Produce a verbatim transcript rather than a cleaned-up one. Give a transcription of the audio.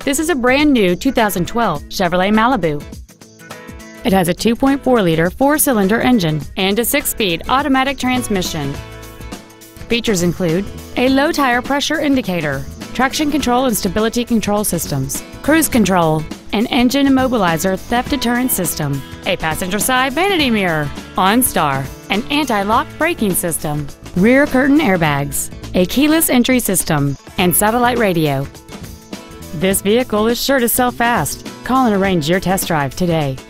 This is a brand new two thousand twelve Chevrolet Malibu. It has a two point four liter four-cylinder engine and a six-speed automatic transmission. Features include a low tire pressure indicator, traction control and stability control systems, cruise control, an engine immobilizer theft deterrent system, a passenger side vanity mirror, OnStar, an anti-lock braking system, rear curtain airbags, a keyless entry system, and satellite radio. This vehicle is sure to sell fast. Call and arrange your test drive today.